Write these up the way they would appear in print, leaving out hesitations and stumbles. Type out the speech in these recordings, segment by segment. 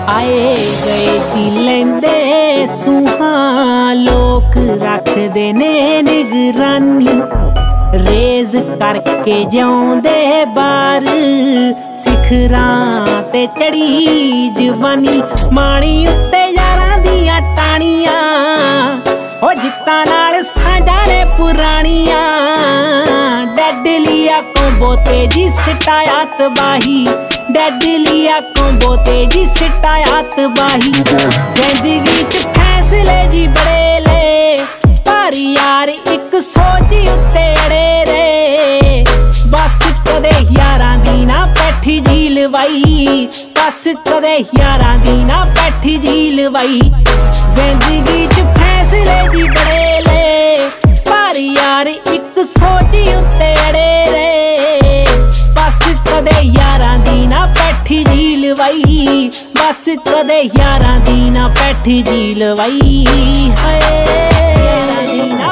आए गए की लेंदे सुहा लोक रखदे ने निगरानी रेज करके जाउंदे बार सिखरां ते चढ़ी जवानी माणी उत्ते यारां दियां टाणियां ओ जित्तां नाल साझां ने पुराणियां डैडलिया कोंबो तेजी सिटाया तबाही डैडलिया कोंबो तेजी सिटाया तबाही जिंदगी च फैसले जी बड़े ले पर यार एक सोच उत्ते अड़े रे बस कदे यारां दी ना पैठी झील वाई बस कदे यारां दी ना पैठी झील वाई जिंदगी च फैसले जी बड़े ले पर यार एक सोच उत्ते अड़े रे बस कदे यारां दी ना पैठी झील वाई बस कदे यारां दी ना पैठी झील वाई हाय यारां दी ना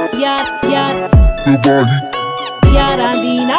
यारां दी ना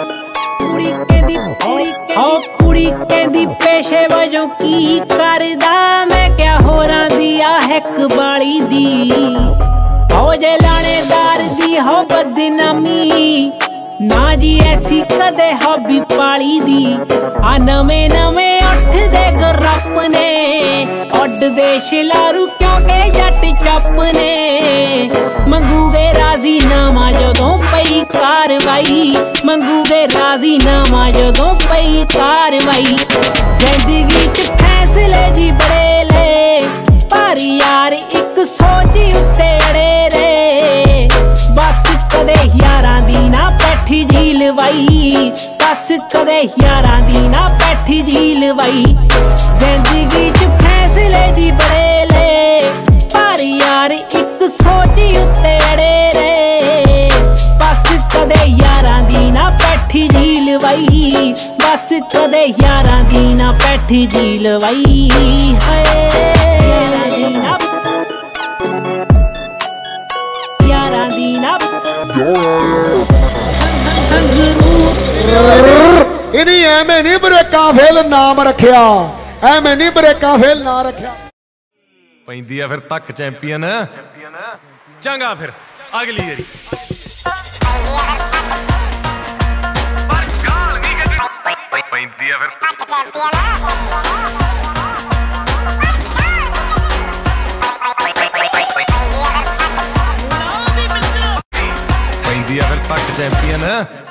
कुड़ी कहंदी पेशे वजों की करदा मैं क्या होरां दी आ हैक बाली दी हो जे लाणेदार दी हो बदनामी ना जी ऐसी कदे हॉबी पाली दी आ नवे नवे उठ दे ग्रप ने उड दे शिलारू क्योंकि जट चप ने मंगूगे राजी नामा जदों पई कारवाई मंगूगे राजी नामा जदों पई कारवाई जिंदगी च फैसले जी बड़े ले पर यार एक सोच उत्ते अड़े रे बस कदे यारां दी ना पैठी झील वाई बस कदे यारां दी ना पैठी झील वाई जिंदगी च फैसले जी बड़े ले पर यार एक सोच उत्ते अड़े रे बस कदे यारां दी ना पैठी झील वाई बस कदे यारां दी ना पैठी झील वाई हाय यारां दी ना इनी एवें नहीं ब्रेका फेल नाम रखिया एवें नहीं ब्रेका फेल ना रखिया पैंदी है फिर तक चैंपियन चंगा फिर अगली बारी पैंदी है फिर पैंदी है फिर तक चैंपियन